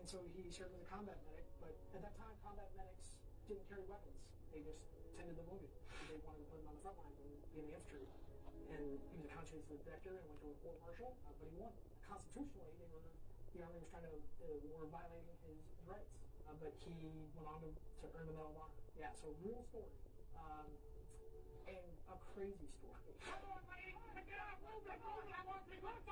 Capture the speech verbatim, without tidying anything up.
so he served as a combat medic, but at that time, combat medics didn't carry weapons. They just tended the wounded. They wanted to put him on the front lines and be in the infantry. And he was a conscientious objector and went to a court martial, uh, but he won. Constitutionally, they were, the Army was trying to, uh, were violating his rights. Uh, but he went on to, to earn the Medal of Honor. Yeah, so real story. Um, and a crazy story. Come on, lady! Get out! Move! Move! I want to